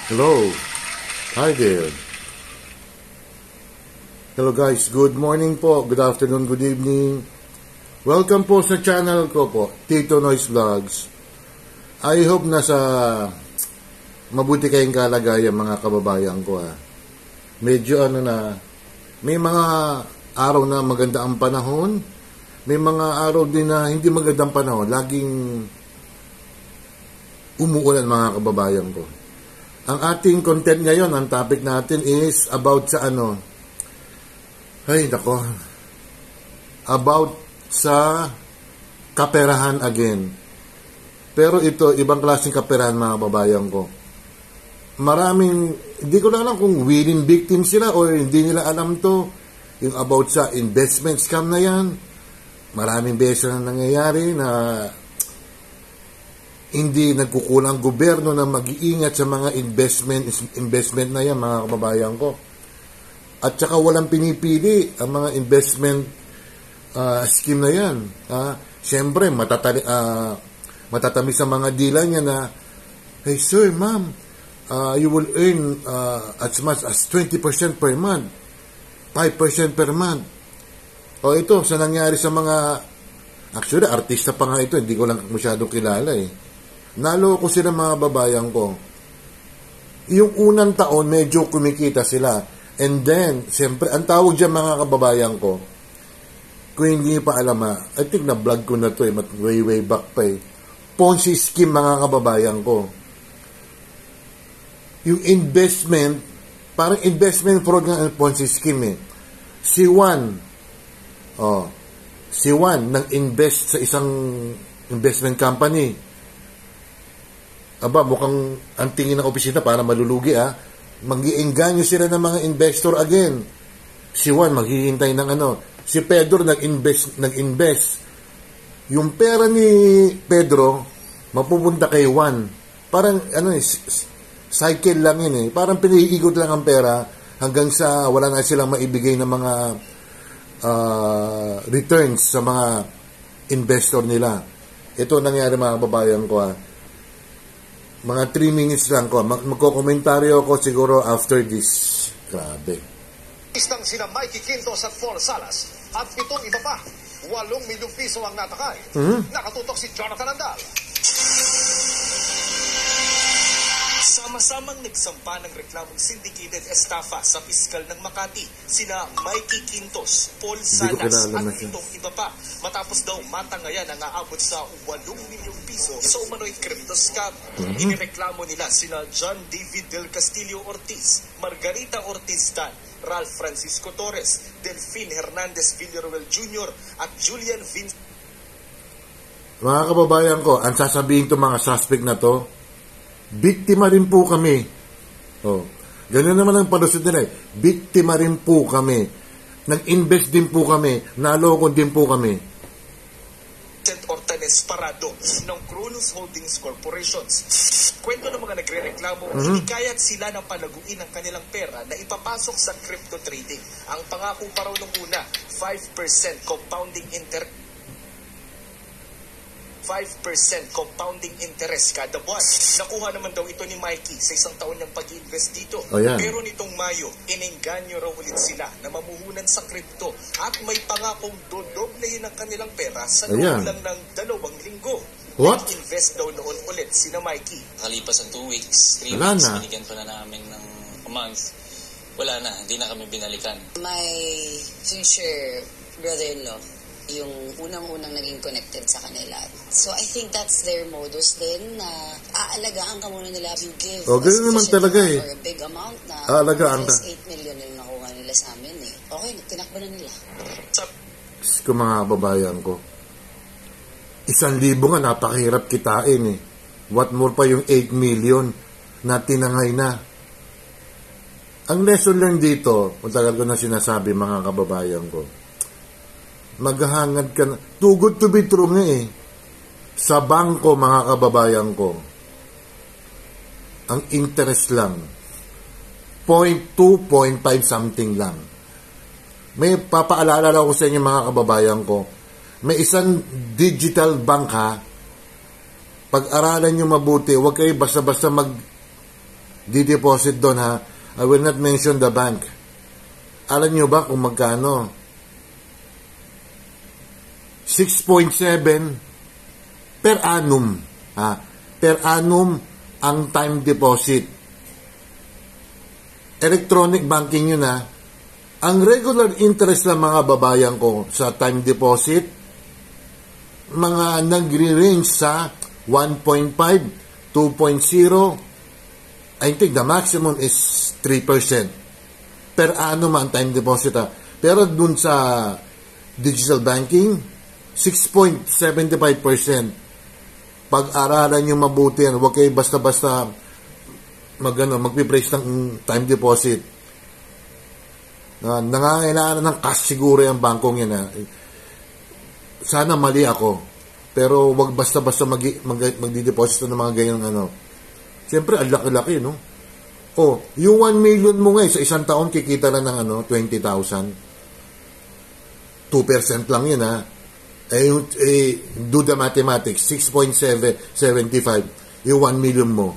Hello. Hi there. Hello guys. Good morning po. Good afternoon. Good evening. Welcome po sa channel ko po, Tito Noise Vlogs. I hope nasa mabuti kayong kalagayan mga kababayan ko. Medyo may mga araw na maganda ang panahon. May mga araw din na hindi magandang panahon. Laging umuulan mga kababayan ko. Ang ating content ngayon, ang topic natin is about sa about sa kaperahan again. Pero ito, ibang klaseng kaperahan mga kababayan ko. Hindi ko na alam kung willing victim sila o hindi nila alam to. Yung about sa investment scam na yan. Maraming beses na nangyayari na hindi nagkukulang gobyerno na mag-iingat sa mga investment na yan mga kababayan ko. At saka walang pinipili ang mga investment scheme na yan. Siyempre, matatamis sa mga dealer niya na, hey sir, ma'am, you will earn as much as 20% per month, 5% per month. O ito, sa nangyari sa mga, actually, artista pa nga ito, hindi ko lang masyadong kilala Naloko sila mga babayan ko. Yung unang taon, medyo kumikita sila. And then, siyempre, ang tawag dyan mga kababayan ko, kung hindi pa alam I think na-vlog ko na to way back pa Ponzi scheme mga kababayan ko. Yung investment, parang investment fraud ng Ponzi scheme Si Juan nang-invest sa isang investment company. Mukhang ang tingin ng opisina para malulugi Mag-iengganyo sila ng mga investor again. Si Juan maghihintay ng Si Pedro nag-invest. Yung pera ni Pedro mapupunta kay Juan. Parang cycle lang yun Parang piniikot lang ang pera hanggang sa wala na silang maibigay ng mga returns sa mga investor nila. Ito nangyari mga babayan ko Mga 3 minutes lang ko. Magkokomentaryo ako siguro after this. Grabe. Istang sina Mikey Quintos at Flor Salas at 7 iba pa. 8 milyong piso ang natakay. Nakatutok si Jonathan Andal. Sama-samang nagsampa ng reklamong syndicated estafa sa piskal ng Makati sina Mikey Quintos, Paul Salas at 7 iba pa matapos daw matangayan ang aabot sa 8 milyong piso sa umano'y crypto scam. Inireklamo nila sina John David Del Castillo Ortiz, Margarita Ortiz Tan, Ralph Francisco Torres, Delphine Hernandez Villaruel Jr. at Julian Vince. Mga kababayan ko, ang sasabihin to mga suspect na to, biktima rin po kami. Ganun naman ang palusot nila Biktima rin po kami. Nag-invest din po kami. Naloko din po kami. Ortanes Parado ng Kronos Holdings Corporations. Kwento ng mga nagre-reklamo, hinikayat sila ng palaguin ang kanilang pera na ipapasok sa crypto trading. Ang pangako pa raw nung una, 5% compounding interest. 5% compounding interest kada buwan. Nakuha naman daw ito ni Mikey sa 1 taon niyang pag-invest dito. Pero nitong Mayo, inengganyo raw ulit sila na mamuhunan sa crypto at may pangakong dodoblehin ang kanilang pera sa loob lang ng 2 linggo. Nag-invest daw noon ulit sina Mikey. Kalipas ang 2 weeks, 3 weeks, binigyan pa na namin ng a month. Wala na, hindi na kami binalikan. My future brother-in-law, yung unang-unang naging connected sa kanila. So I think that's their modus din na aalagaan ka muna nila. You give a naman talaga or a big amount na aalagaan ka. 8 million yung nakuha nila sa amin Okay, tinakbo na nila. Kung mga babayan ko, 1,000 nga napakahirap kitain What more pa yung 8 million na tinangay na. Ang lesson learned dito, matagal ko na sinasabi mga kababayan ko, maghahangad ka na. Too good to be true Sa bangko, mga kababayan ko, ang interest lang, 0.2, 0.5 something lang. May papaalala ko sa inyo mga kababayan ko, may isang digital bank Pag-aralan nyo mabuti, huwag kayo basta-basta di-deposit doon, ha. I will not mention the bank. Alam nyo ba kung magkano? 6.7 per annum. Ha? Per annum ang time deposit. Electronic banking yun, ha. Ang regular interest ng mga babayan ko sa time deposit, mga nagre-range sa 1.5, 2.0, I think the maximum is 3% per annum ang time deposit, ha. Pero dun sa digital banking, 6.75%. Pag-aralan nyo mabuti yan. Huwag kayo basta-basta magpipraise ng time deposit. Nangangailangan ng cash siguro yung bangkong yan, ha. Sana mali ako. Pero wag basta-basta magdi-deposit ng mga ganyang Siyempre, ang laki-laki, no? Yung 1 million mo ngayon sa isang taon, kikita lang ng 20,000. 2% lang yun, ha. Do the mathematics. 6.75. Yung 1 million mo.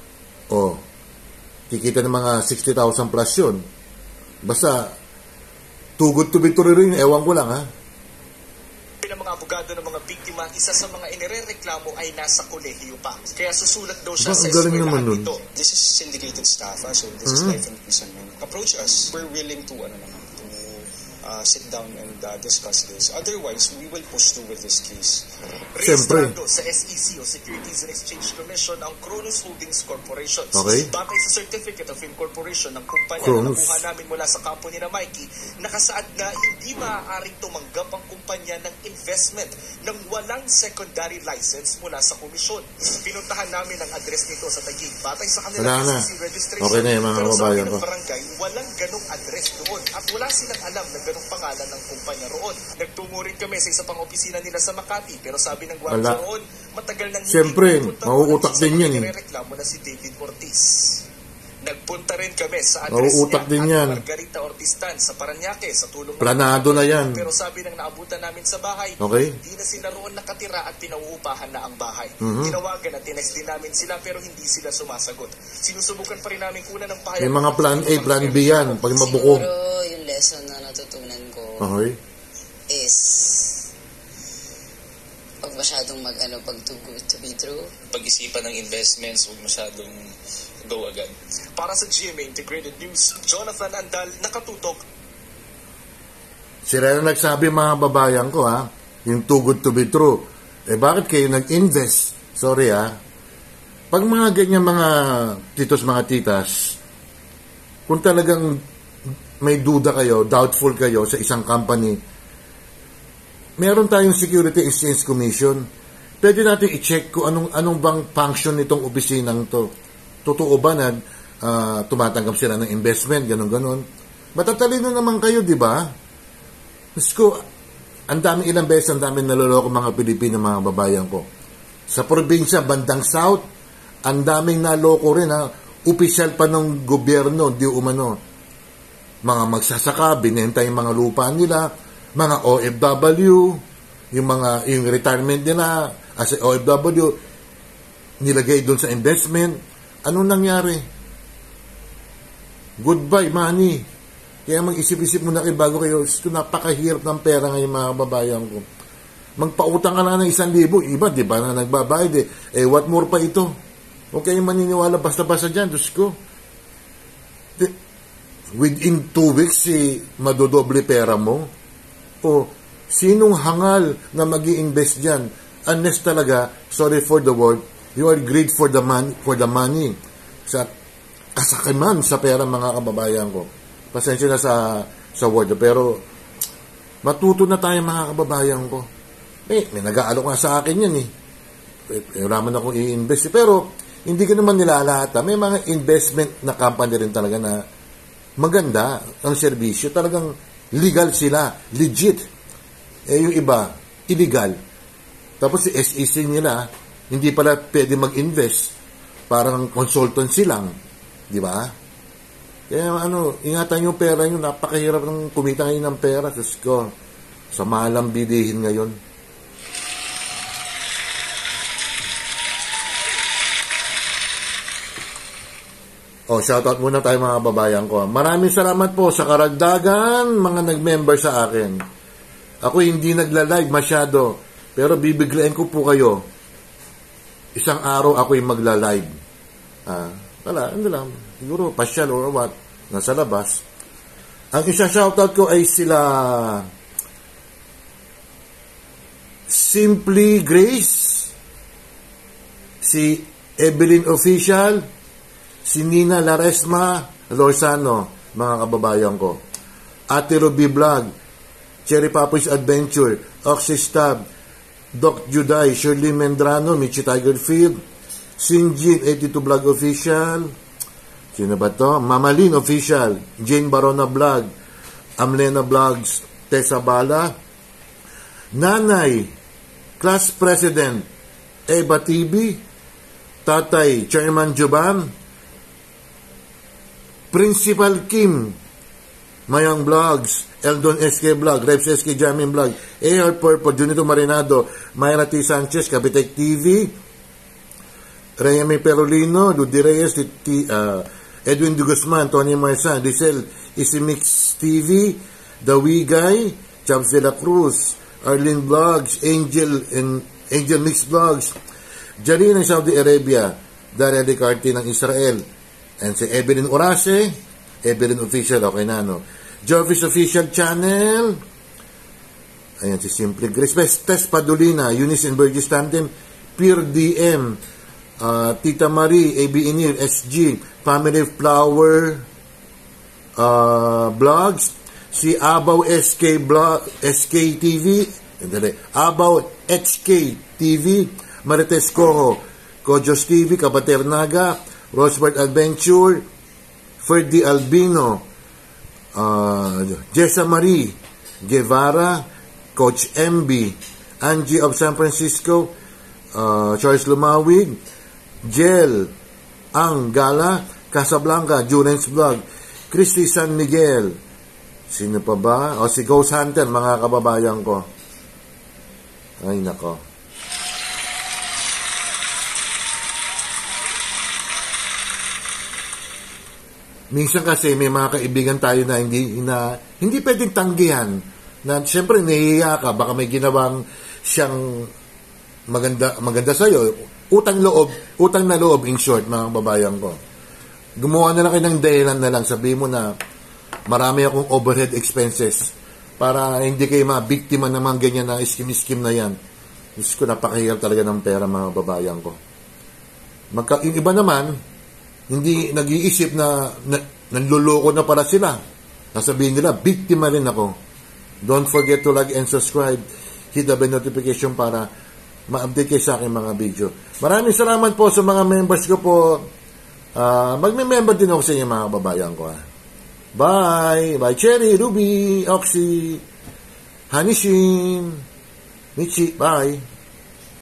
Kikita ng mga 60,000 plus yun. Basta, too good to be true rin. Ewan ko lang, ha. Ng mga abogado ng mga biktima, isa sa mga inirereklamo ay nasa kolehiyo pa. Kaya susulat daw siya sa eskwelahan nito. This is syndicated staff, so this is life imprisonment. Approach us. We're willing to sit down and discuss this. Otherwise, we will push through with this case. Rehistrado sa SEC o Securities and Exchange Commission ang Kronos Holdings Corporation. Okay. Batay sa Certificate of Incorporation ng kumpanya na nakuha namin mula sa kampo ni na Mikey, nakasaad na hindi maaaring tumanggap ang kumpanya ng investment ng walang secondary license mula sa komisyon. Pinuntahan namin ang address nito sa Taguig. Batay sa kanilang SEC registration. Okay na yung mga kababayan ko. Barangay, walang ganong address doon at wala silang alam na ganong pangalan ng kumpanya roon. Nagtungo rin kami sa isa pang opisina nila sa Makati, pero sabi ng gwardiya roon, matagal nang siyempre, mauutak din yan. Nirereklamo na si David Ortiz. Nagpunta rin kami sa address mauutak din niya yan. at Margarita Ortiztan sa Parañaque sa tulong planado na yan. Pero sabi ng naabutan namin sa bahay, okay, hindi na sila roon nakatira at pinauupahan na ang bahay. Tinawagan at tinext din namin sila pero hindi sila sumasagot. Sinusubukan pa rin namin kunan ng pahayag. May mga plan A, plan B yan. Pag mabuko. Siguro yung lesson na natutunan ko is pag masyadong pag too good to be true. Pag-isipan ng investments, huwag masyadong go agad. Para sa GMA Integrated News, Jonathan Andal, nakatutok. Sila na nagsabi mga babayan ko, ha, yung too good to be true. Bakit kayo nag-invest? Sorry, ha. Pag mga ganyan mga titos, mga titas, kung talagang may duda kayo, doubtful kayo sa isang company, meron tayong Security Exchange Commission. Pwede natin i-check kung anong bang function nitong opisinang to. Totoo ba na tumatanggap sila ng investment, ganon-ganon. Matatalino naman kayo, di ba? Mas ko, ilang beses ang dami naloloko mga Pilipino, mga babayan ko. Sa probinsya, bandang South, ang daming naloko rin, ha. Opisyal pa ng gobyerno, di umano. Mga magsasaka, binenta yung mga lupa nila, mga OFW, yung retirement nila as a OFW, nilagay doon sa investment. Anong nangyari? Goodbye, money. Kaya mag-isip-isip muna kayo bago kayo. Napakahirap ng pera ngayon, mga babayan ko. Magpautang ka na ng 1,000. Iba, di ba, na nagbabayad eh. What more pa ito? Huwag kayong maniniwala basta-basta dyan. Diyos ko. Within 2 weeks, madodoble pera mo. Sinong hangal na mag-i-invest dyan? Unless talaga, sorry for the word, you are greed for the money. Sa kasakiman sa pera, mga kababayan ko. Pasensya na sa word. Pero, matuto na tayo, mga kababayan ko. May nag-aalok nga sa akin yan, raman akong i-invest. Pero, hindi ko naman nilalata. May mga investment na company rin talaga na maganda ang serbisyo. Talagang legal sila. Legit. Yung iba, illegal. Tapos si SEC nila, hindi pala pwede mag-invest. Parang consultancy lang. Di ba? Kaya ingatan yung pera nyo. Napakahirap ng kumita ngayon ng pera. Diyos ko, sa malang bilihin ngayon. Shoutout muna tayo mga babayan ko. Maraming salamat po sa karagdagan mga nag-member sa akin. Ako hindi nagla-live masyado, pero bibiglain ko po kayo. Isang araw ako yung magla-live. Wala, ano lang, siguro pasyal or what, nasa labas. Ang isa shoutout ko ay sila Simply Grace, si Evelyn Official, si Nina Laresma Lorzano, mga kababayan ko. Ate Ruby Vlog, Cherry Papoy's Adventure, Oxystab, Doc Juday, Shirley Mendrano, Michi Tigerfield, Sinjin 82 Vlog Official, sino ba to? Mamalin Official, Jane Barona Vlog, Amlena Vlogs, Tessa Bala, Nanay, Class President, Eva TV, Tatay, Chairman Joban, Principal Kim, Mayang Vlogs, Eldon SK Vlog, Reps SK Jamin Vlog, AR Purple, Junito Marinado, Mayra T. Sanchez, Capitek TV, Reyame Perolino, Ludi Reyes, Edwin De Guzman, Tony Marsan, Rizal Isimix TV, The Wigay, Chavs de la Cruz, Arlene Vlogs, Angel Mix Vlogs, Jareen ng Saudi Arabia, Daria Ricarte ng Israel, and si Evelyn Orase, Evelyn Official, okay na, no? Jovis Official Channel, ayan si Simple Grace, Tess Padulina, Eunice and Burgess Tandem, Pure DM, Tita Marie, AB Inil, SG, Family Flower, Vlogs, si Abaw SK Blog, SK TV, Abaw HK TV, Marites Coho, Kojos TV, Kapater Naga, Rosebud Adventure, Ferdy Albino, Jessa Marie Guevara, Coach MB, Angie of San Francisco, Charles Lumawig, Jel Ang Gala, Casablanca, Jurens Vlog, Christy San Miguel, sino pa ba? Si Ghost Hunter, mga kababayan ko. Ay, nako. Minsan kasi may mga kaibigan tayo na hindi pwedeng tanggihan. Na siyempre nahihiya ka, baka may ginawang siyang maganda sa'yo. Utang na loob in short, mga kababayan ko. Gumawa na lang kayo ng dahilan na lang, sabihin mo na marami akong overhead expenses para hindi kayo mabiktima ng mga ganyan na iskim-iskim na yan. Diyos ko, napakahirap talaga ng pera, mga babayan ko. Yung iba naman, hindi nag-iisip na nanluloko na para sila. Nasabihin nila, biktima rin ako. Don't forget to like and subscribe. Hit the bell notification para ma-update kayo sa aking mga video. Maraming salamat po sa mga members ko po. Magme-member din ako sa inyo, mga babayan ko. Bye! Bye, Cherry, Ruby, Oxy, Hanishin, Michi, bye!